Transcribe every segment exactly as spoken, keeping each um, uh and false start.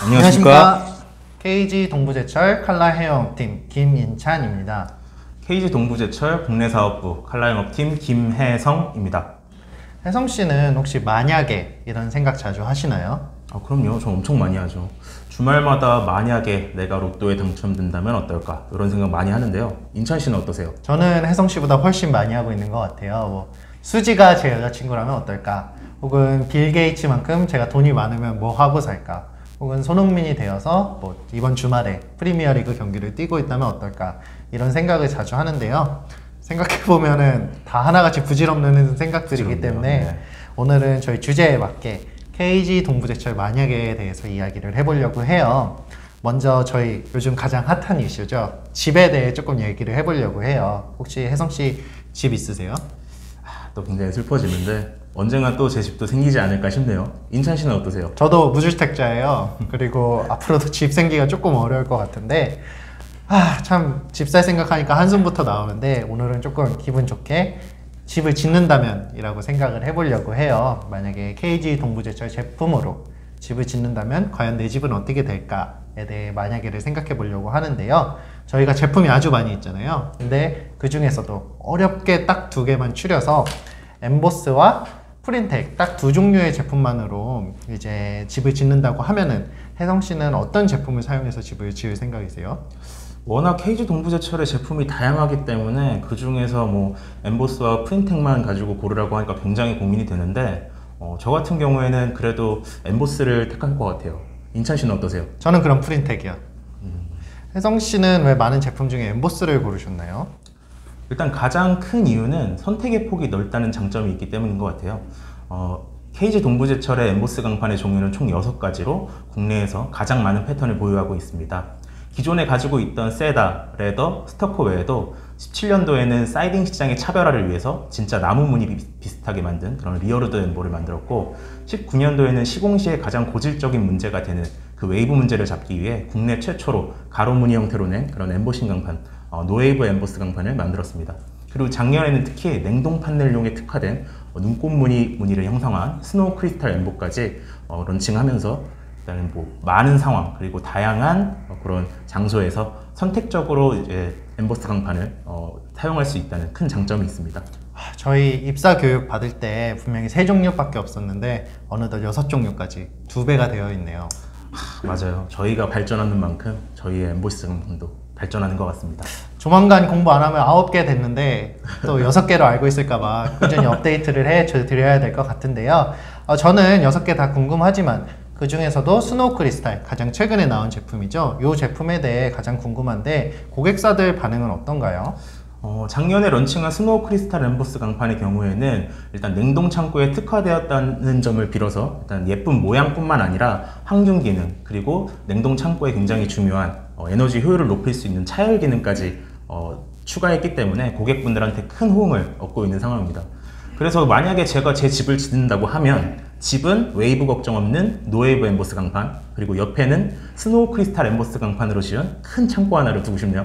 안녕하십니까. 케이지 동부제철 칼라 헤어업팀 김인찬입니다. 케이지 동부제철 국내사업부 칼라 영업팀 김혜성입니다. 혜성씨는 혹시 만약에 이런 생각 자주 하시나요? 아, 그럼요. 저 엄청 많이 하죠. 주말마다 만약에 내가 로또에 당첨된다면 어떨까 이런 생각 많이 하는데요. 인찬씨는 어떠세요? 저는 혜성씨보다 훨씬 많이 하고 있는 것 같아요. 뭐 수지가 제 여자친구라면 어떨까? 혹은 빌 게이츠만큼 제가 돈이 많으면 뭐 하고 살까? 혹은 손흥민이 되어서 뭐 이번 주말에 프리미어리그 경기를 뛰고 있다면 어떨까? 이런 생각을 자주 하는데요. 생각해보면은 다 하나같이 부질없는 생각들이기 때문에 네. 오늘은 저희 주제에 맞게 케이지 동부제철 만약에 대해서 이야기를 해보려고 해요. 먼저 저희 요즘 가장 핫한 이슈죠. 집에 대해 조금 얘기를 해보려고 해요. 혹시 혜성씨 집 있으세요? 아, 또 굉장히 슬퍼지는데 언젠가 또 제 집도 생기지 않을까 싶네요. 인찬씨는 어떠세요? 저도 무주택자예요. 그리고 앞으로도 집 생기가 조금 어려울 것 같은데 아, 참 집살 생각하니까 한숨부터 나오는데 오늘은 조금 기분 좋게 집을 짓는다면 이라고 생각을 해보려고 해요. 만약에 케이지 동부제철 제품으로 집을 짓는다면 과연 내 집은 어떻게 될까에 대해 만약에를 생각해 보려고 하는데요. 저희가 제품이 아주 많이 있잖아요. 근데 그 중에서도 어렵게 딱 두 개만 추려서 엠보스와 프린텍 딱 두 종류의 제품만으로 이제 집을 짓는다고 하면은 혜성씨는 어떤 제품을 사용해서 집을 지을 생각이세요? 워낙 케이지 동부제철의 제품이 다양하기 때문에 그 중에서 뭐 엠보스와 프린텍만 가지고 고르라고 하니까 굉장히 고민이 되는데 어, 저 같은 경우에는 그래도 엠보스를 택할 것 같아요. 인찬씨는 어떠세요? 저는 그럼 프린텍이요. 음. 혜성씨는 왜 많은 제품 중에 엠보스를 고르셨나요? 일단 가장 큰 이유는 선택의 폭이 넓다는 장점이 있기 때문인 것 같아요. 어, 케이지 동부제철의 엠보스 강판의 종류는 총 여섯 가지로 국내에서 가장 많은 패턴을 보유하고 있습니다. 기존에 가지고 있던 세다, 레더, 스터커 외에도 십칠 년도에는 사이딩 시장의 차별화를 위해서 진짜 나무 무늬 비슷하게 만든 그런 리어루드 엠보를 만들었고 십구 년도에는 시공시에 가장 고질적인 문제가 되는 그 웨이브 문제를 잡기 위해 국내 최초로 가로 무늬 형태로 낸 그런 엠보싱 강판, 어, 노웨이브 엠보스 강판을 만들었습니다. 그리고 작년에는 특히 냉동 판넬용에 특화된 어, 눈꽃 무늬 무늬를 형성한 스노우 크리스탈 엠보까지 어, 런칭하면서 일단은 뭐 많은 상황 그리고 다양한 어, 그런 장소에서 선택적으로 이제 엠보스 강판을 어, 사용할 수 있다는 큰 장점이 있습니다. 저희 입사 교육 받을 때 분명히 세 종류밖에 없었는데 어느덧 여섯 종류까지 두 배가 되어 있네요. 하, 맞아요. 저희가 발전하는 만큼 저희의 엠보스 강판도 발전하는 것 같습니다. 조만간 공부 안 하면 아홉 개 됐는데 또 여섯 개로 알고 있을까봐 꾸준히 업데이트를 해 드려야 될 것 같은데요. 어, 저는 여섯 개 다 궁금하지만 그 중에서도 스노우 크리스탈 가장 최근에 나온 제품이죠. 이 제품에 대해 가장 궁금한데 고객사들 반응은 어떤가요? 어, 작년에 런칭한 스노우 크리스탈 엠보스 강판의 경우에는 일단 냉동 창고에 특화되었다는 점을 빌어서 일단 예쁜 모양뿐만 아니라 항균 기능 그리고 냉동 창고에 굉장히 중요한 어, 에너지 효율을 높일 수 있는 차열 기능까지 어, 추가했기 때문에 고객분들한테 큰 호응을 얻고 있는 상황입니다. 그래서 만약에 제가 제 집을 짓는다고 하면 집은 웨이브 걱정 없는 노웨이브 엠보스 강판 그리고 옆에는 스노우 크리스탈 엠보스 강판으로 지은 큰 창고 하나를 두고 싶네요.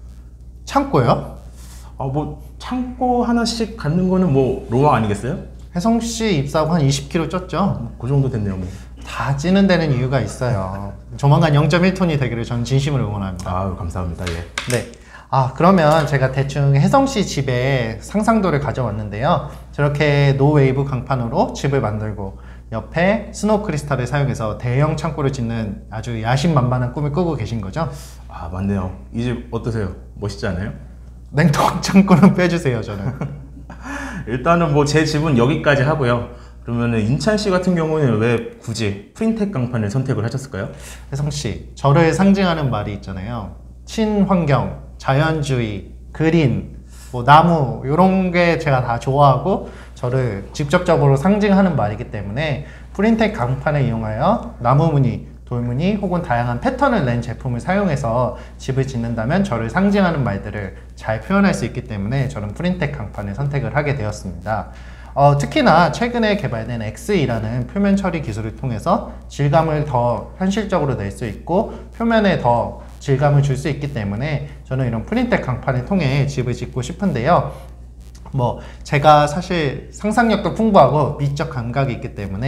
창고요? 아, 뭐 창고 하나씩 갖는 거는 뭐 로망 아니겠어요? 혜성씨 입사하고 한 이십 킬로그램 쪘죠? 그 정도 됐네요. 뭐. 다 찌는 데는 이유가 있어요. 조만간 영 점 일 톤이 되기를 전 진심으로 응원합니다. 아, 감사합니다. 예. 네. 아, 그러면 제가 대충 혜성씨 집에 상상도를 가져왔는데요. 저렇게 노웨이브 강판으로 집을 만들고 옆에 스노우 크리스탈을 사용해서 대형 창고를 짓는 아주 야심만만한 꿈을 꾸고 계신 거죠? 아, 맞네요. 이 집 어떠세요? 멋있지 않아요? 냉동 창고는 빼주세요, 저는. 일단은 뭐 제 집은 여기까지 하고요. 그러면은 인찬 씨 같은 경우는 왜 굳이 프린텍 강판을 선택을 하셨을까요? 혜성씨, 저를 상징하는 말이 있잖아요. 친환경, 자연주의, 그린, 뭐 나무 이런 게 제가 다 좋아하고 저를 직접적으로 상징하는 말이기 때문에 프린텍 강판을 이용하여 나무 무늬, 돌무늬 혹은 다양한 패턴을 낸 제품을 사용해서 집을 짓는다면 저를 상징하는 말들을 잘 표현할 수 있기 때문에 저는 프린텍 강판을 선택을 하게 되었습니다. 어, 특히나 최근에 개발된 엑스이라는 표면 처리 기술을 통해서 질감을 더 현실적으로 낼 수 있고 표면에 더 질감을 줄 수 있기 때문에 저는 이런 프린텍 강판을 통해 집을 짓고 싶은데요. 뭐 제가 사실 상상력도 풍부하고 미적 감각이 있기 때문에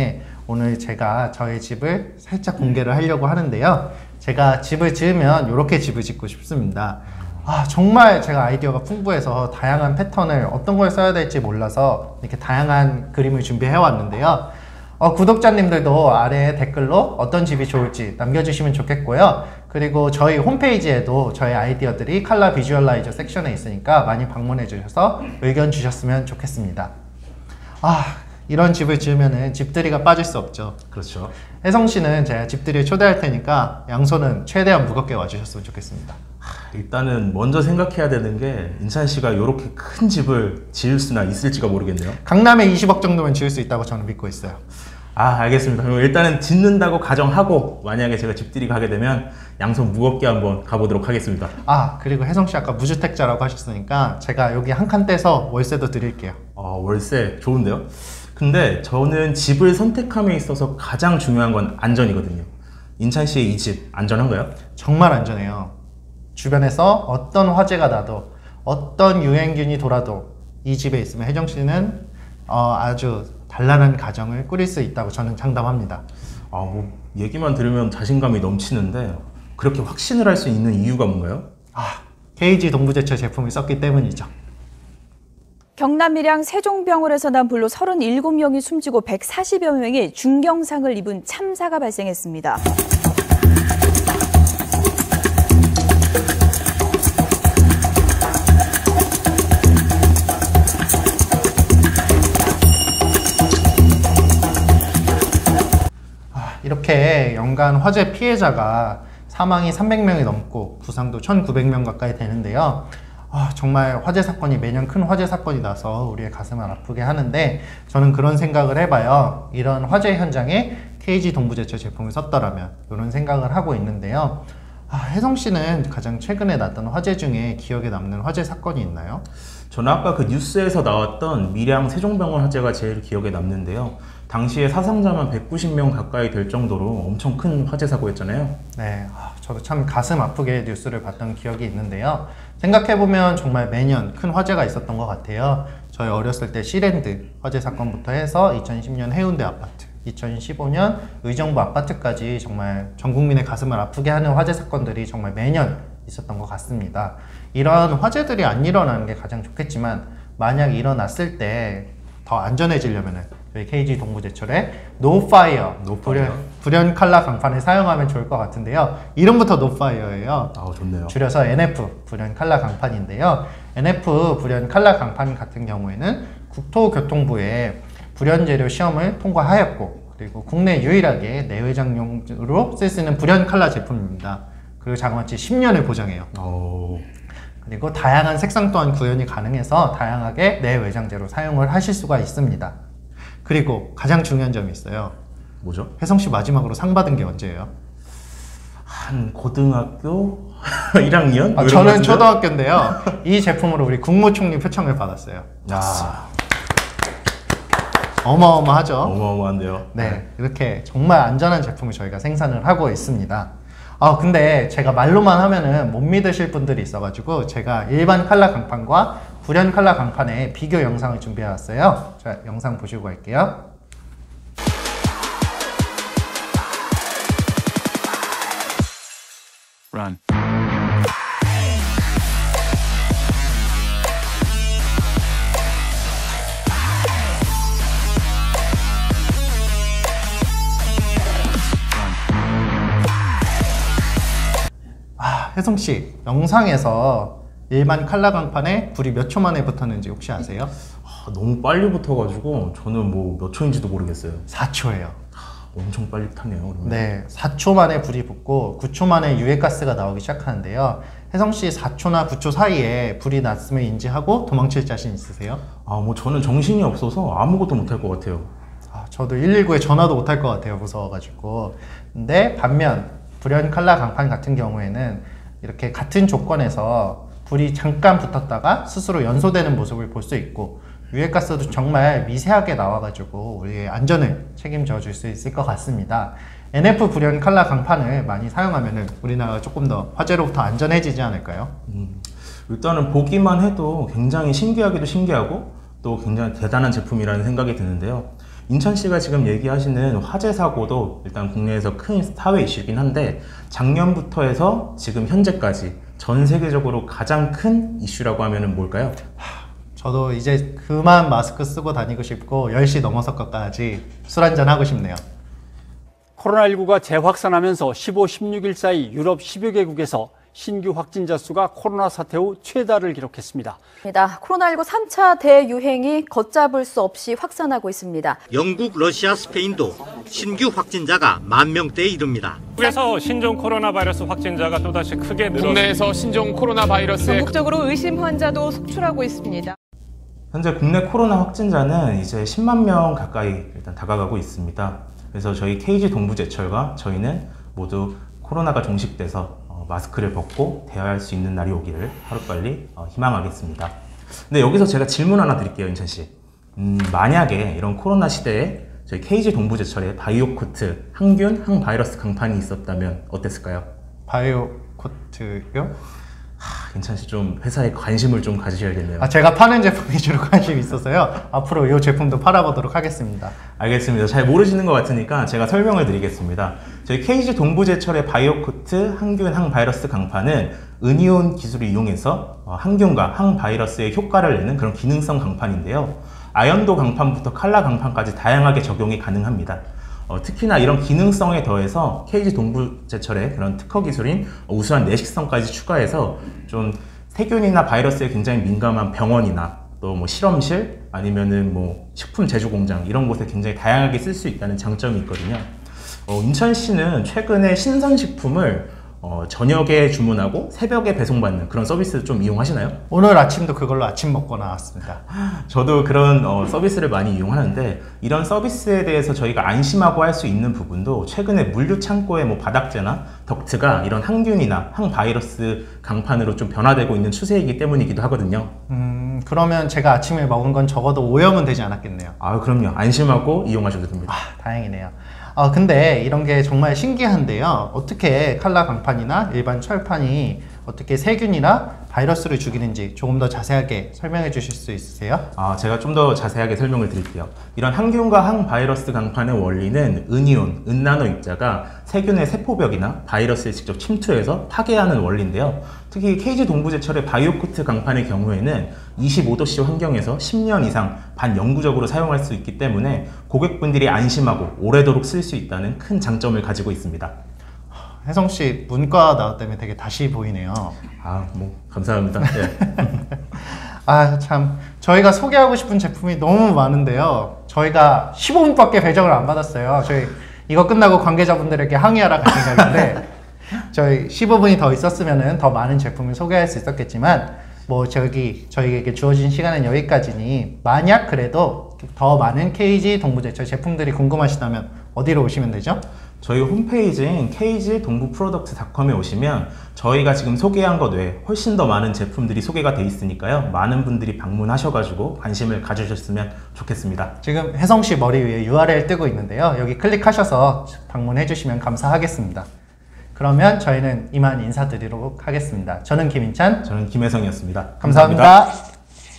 오늘 제가 저의 집을 살짝 공개를 하려고 하는데요. 제가 집을 지으면 이렇게 집을 짓고 싶습니다. 아, 정말 제가 아이디어가 풍부해서 다양한 패턴을 어떤 걸 써야 될지 몰라서 이렇게 다양한 그림을 준비해 왔는데요. 어, 구독자님들도 아래에 댓글로 어떤 집이 좋을지 남겨주시면 좋겠고요. 그리고 저희 홈페이지에도 저희 아이디어들이 컬러 비주얼라이저 섹션에 있으니까 많이 방문해 주셔서 의견 주셨으면 좋겠습니다. 아, 이런 집을 지으면은 집들이가 빠질 수 없죠. 그렇죠. 혜성씨는 제가 집들이에 초대할 테니까 양손은 최대한 무겁게 와주셨으면 좋겠습니다. 일단은 먼저 생각해야 되는 게 인찬씨가 이렇게 큰 집을 지을 수나 있을지가 모르겠네요. 강남에 이십억 정도면 지을 수 있다고 저는 믿고 있어요. 아, 알겠습니다. 그럼 일단은 짓는다고 가정하고 만약에 제가 집들이 가게 되면 양손 무겁게 한번 가보도록 하겠습니다. 아, 그리고 혜성씨 아까 무주택자라고 하셨으니까 제가 여기 한 칸 떼서 월세도 드릴게요. 아, 월세 좋은데요? 근데 저는 집을 선택함에 있어서 가장 중요한 건 안전이거든요. 인찬씨의 이 집 안전한가요? 정말 안전해요. 주변에서 어떤 화재가 나도 어떤 유행균이 돌아도 이 집에 있으면 혜정씨는 어, 아주 단란한 가정을 꾸릴 수 있다고 저는 장담합니다. 아, 뭐 얘기만 들으면 자신감이 넘치는데 그렇게 확신을 할 수 있는 이유가 뭔가요? 아, 케이지 동부제철 제품을 썼기 때문이죠. 경남 밀양 세종병원에서 난 불로 서른일곱 명이 숨지고 백사십여 명이 중경상을 입은 참사가 발생했습니다. 이렇게 연간 화재 피해자가 사망이 삼백 명이 넘고 부상도 천구백 명 가까이 되는데요. 아, 정말 화재 사건이 매년 큰 화재 사건이 나서 우리의 가슴을 아프게 하는데 저는 그런 생각을 해봐요. 이런 화재 현장에 케이지 동부제철 제품을 썼더라면 이런 생각을 하고 있는데요. 아, 혜성씨는 가장 최근에 났던 화재 중에 기억에 남는 화재 사건이 있나요? 저는 아까 그 뉴스에서 나왔던 밀양 세종병원 화재가 제일 기억에 남는데요. 당시에 사상자만 백구십 명 가까이 될 정도로 엄청 큰 화재 사고였잖아요. 네, 아, 저도 참 가슴 아프게 뉴스를 봤던 기억이 있는데요. 생각해보면 정말 매년 큰 화재가 있었던 것 같아요. 저희 어렸을 때 시랜드 화재 사건부터 해서 이천십 년 해운대 아파트, 이천십오 년 의정부 아파트까지 정말 전 국민의 가슴을 아프게 하는 화재 사건들이 정말 매년 있었던 것 같습니다. 이런 화재들이 안 일어나는 게 가장 좋겠지만 만약 일어났을 때 더 안전해지려면은 저희 케이지 동부제철의 No Fire, No 불연, Fire. 불연 칼라 강판을 사용하면 좋을 것 같은데요. 이름부터 No Fire예요. 아, 좋네요. 줄여서 엔에프 불연 칼라 강판인데요. 엔에프 불연 칼라 강판 같은 경우에는 국토교통부에 불연 재료 시험을 통과하였고 그리고 국내 유일하게 내외장용으로 쓸 수 있는 불연 칼라 제품입니다. 그리고 장원치 십 년을 보장해요. 오. 그리고 다양한 색상 또한 구현이 가능해서 다양하게 내외장재로 사용을 하실 수가 있습니다. 그리고 가장 중요한 점이 있어요. 뭐죠? 혜성씨 마지막으로 상 받은 게 언제예요? 한 고등학교 일 학년? 아, 저는 초등학교인데요. 이 제품으로 우리 국무총리 표창을 받았어요. 아, 어마어마하죠? 어마어마한데요. 네, 이렇게 정말 안전한 제품을 저희가 생산을 하고 있습니다. 아, 근데 제가 말로만 하면은 못 믿으실 분들이 있어가지고 제가 일반 칼라 강판과 불연 칼라 강판의 비교 영상을 준비해 왔어요. 자, 영상 보시고 갈게요. Run. 아, 혜성씨, 영상에서 일반 칼라 강판에 불이 몇 초 만에 붙었는지 혹시 아세요? 아, 너무 빨리 붙어가지고 저는 뭐 몇 초인지도 모르겠어요. 사 초예요. 엄청 빨리 타네요. 그러면. 네, 사 초 만에 불이 붙고 구 초 만에 유해가스가 나오기 시작하는데요. 혜성씨 사 초나 구 초 사이에 불이 났음을 인지하고 도망칠 자신 있으세요? 아, 뭐 저는 정신이 없어서 아무것도 못할 것 같아요. 아, 저도 일일구에 전화도 못할 것 같아요. 무서워가지고. 근데 반면 불연 칼라 강판 같은 경우에는 이렇게 같은 조건에서 불이 잠깐 붙었다가 스스로 연소되는 모습을 볼 수 있고 유해가스도 정말 미세하게 나와가지고 우리의 안전을 책임져 줄 수 있을 것 같습니다. 엔에프 불연 칼라 강판을 많이 사용하면 우리나라가 조금 더 화재로부터 안전해지지 않을까요? 음, 일단은 보기만 해도 굉장히 신기하기도 신기하고 또 굉장히 대단한 제품이라는 생각이 드는데요. 인천시가 지금 얘기하시는 화재 사고도 일단 국내에서 큰 사회 이슈이긴 한데 작년부터 해서 지금 현재까지 전 세계적으로 가장 큰 이슈라고 하면은 뭘까요? 저도 이제 그만 마스크 쓰고 다니고 싶고 열 시 넘어서까지 술 한잔 하고 싶네요. 코로나십구가 재확산하면서 십오, 십육 일 사이 유럽 십여 개국에서 신규 확진자 수가 코로나 사태 후 최다를 기록했습니다. 코로나십구 삼 차 대유행이 걷잡을 수 없이 확산하고 있습니다. 영국, 러시아, 스페인도 신규 확진자가 만 명대에 이릅니다. 한국에서 신종 코로나 바이러스 확진자가 또다시 크게 늘었습니다. 국내에서 신종 코로나 바이러스에 전국적으로 의심 환자도 속출하고 있습니다. 현재 국내 코로나 확진자는 이제 십만 명 가까이 일단 다가가고 있습니다. 그래서 저희 케이지 동부제철과 저희는 모두 코로나가 종식돼서 마스크를 벗고 대화할 수 있는 날이 오기를 하루빨리 희망하겠습니다. 근데 여기서 제가 질문 하나 드릴게요, 인천씨. 음, 만약에 이런 코로나 시대에 저희 케이지 동부제철에 바이오코트 항균, 항바이러스 강판이 있었다면 어땠을까요? 바이오코트요? 하, 인천씨 좀 회사에 관심을 좀 가지셔야겠네요. 아, 제가 파는 제품 위주로 관심이 있어서요. 앞으로 이 제품도 팔아보도록 하겠습니다. 알겠습니다. 잘 모르시는 것 같으니까 제가 설명을 드리겠습니다. 저희 케이지 동부제철의 바이오코트 항균 항바이러스 강판은 은이온 기술을 이용해서 항균과 항바이러스의 효과를 내는 그런 기능성 강판인데요. 아연도 강판부터 칼라 강판까지 다양하게 적용이 가능합니다. 어, 특히나 이런 기능성에 더해서 케이지 동부제철의 그런 특허 기술인 우수한 내식성까지 추가해서 좀 세균이나 바이러스에 굉장히 민감한 병원이나 또 뭐 실험실 아니면은 뭐 식품 제조 공장 이런 곳에 굉장히 다양하게 쓸 수 있다는 장점이 있거든요. 어, 인천시는 최근에 신선식품을 어, 저녁에 주문하고 새벽에 배송받는 그런 서비스 좀 이용하시나요? 오늘 아침도 그걸로 아침 먹고 나왔습니다. 저도 그런 어, 서비스를 많이 이용하는데 이런 서비스에 대해서 저희가 안심하고 할 수 있는 부분도 최근에 물류 창고의 뭐 바닥재나 덕트가 이런 항균이나 항바이러스 강판으로 좀 변화되고 있는 추세이기 때문이기도 하거든요. 음, 그러면 제가 아침에 먹은 건 적어도 오염은 되지 않았겠네요. 아, 그럼요. 안심하고 이용하셔도 됩니다. 아, 다행이네요. 아, 근데 이런 게 정말 신기한데요. 어떻게 칼라 강판이나 일반 철판이 어떻게 세균이나 바이러스를 죽이는지 조금 더 자세하게 설명해 주실 수 있으세요? 아, 제가 좀 더 자세하게 설명을 드릴게요. 이런 항균과 항바이러스 강판의 원리는 은이온, 은나노 입자가 세균의 세포벽이나 바이러스에 직접 침투해서 파괴하는 원리인데요. 특히 케이지 동부제철의 바이오코트 강판의 경우에는 이십오 도씨 환경에서 십 년 이상 반영구적으로 사용할 수 있기 때문에 고객분들이 안심하고 오래도록 쓸 수 있다는 큰 장점을 가지고 있습니다. 혜성씨 문과 나왔다며 되게 다시 보이네요. 아, 뭐 감사합니다. 네. 아, 참 저희가 소개하고 싶은 제품이 너무 많은데요. 저희가 십오 분밖에 배정을 안 받았어요. 저희 이거 끝나고 관계자분들에게 항의하러 갈 생각인데 저희 십오 분이 더 있었으면 더 많은 제품을 소개할 수 있었겠지만 뭐 저기 저희에게 주어진 시간은 여기까지니 만약 그래도 더 많은 케이지 동부제철 제품들이 궁금하시다면 어디로 오시면 되죠? 저희 홈페이지인 케이지 동부 프로덕트 닷컴에 오시면 저희가 지금 소개한 것 외에 훨씬 더 많은 제품들이 소개가 돼 있으니까요. 많은 분들이 방문하셔가지고 관심을 가져주셨으면 좋겠습니다. 지금 혜성씨 머리 위에 유알엘 뜨고 있는데요. 여기 클릭하셔서 방문해 주시면 감사하겠습니다. 그러면 저희는 이만 인사드리도록 하겠습니다. 저는 김인찬, 저는 김혜성이었습니다. 감사합니다. 감사합니다.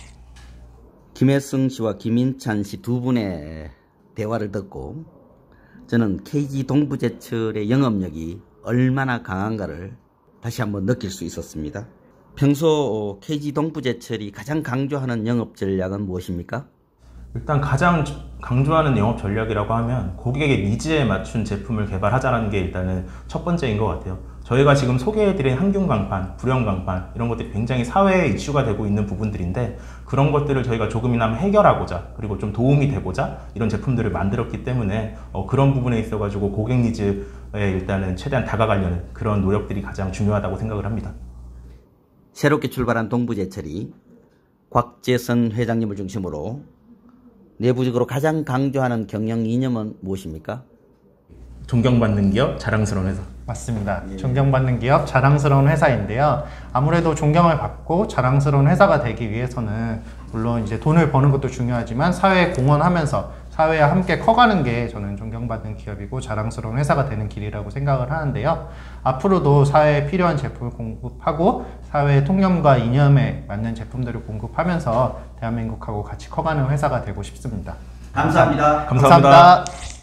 김혜성 씨와 김인찬 씨 두 분의 대화를 듣고 저는 케이지 동부제철의 영업력이 얼마나 강한가를 다시 한번 느낄 수 있었습니다. 평소 케이지 동부제철이 가장 강조하는 영업 전략은 무엇입니까? 일단 가장 강조하는 영업 전략이라고 하면 고객의 니즈에 맞춘 제품을 개발하자는 게 일단은 첫 번째인 것 같아요. 저희가 지금 소개해드린 항균 강판, 불연 강판 이런 것들이 굉장히 사회에 이슈가 되고 있는 부분들인데 그런 것들을 저희가 조금이나마 해결하고자 그리고 좀 도움이 되고자 이런 제품들을 만들었기 때문에 어, 그런 부분에 있어 가지고 고객 니즈에 일단은 최대한 다가가려는 그런 노력들이 가장 중요하다고 생각을 합니다. 새롭게 출발한 동부제철이 곽재선 회장님을 중심으로 내부적으로 가장 강조하는 경영 이념은 무엇입니까? 존경받는 기업, 자랑스러운 회사. 맞습니다. 예. 존경받는 기업, 자랑스러운 회사인데요. 아무래도 존경을 받고 자랑스러운 회사가 되기 위해서는 물론 이제 돈을 버는 것도 중요하지만 사회에 공헌하면서 사회와 함께 커가는 게 저는 존경받는 기업이고 자랑스러운 회사가 되는 길이라고 생각을 하는데요. 앞으로도 사회에 필요한 제품을 공급하고 사회의 통념과 이념에 맞는 제품들을 공급하면서 대한민국하고 같이 커가는 회사가 되고 싶습니다. 감사합니다. 감사합니다. 감사합니다.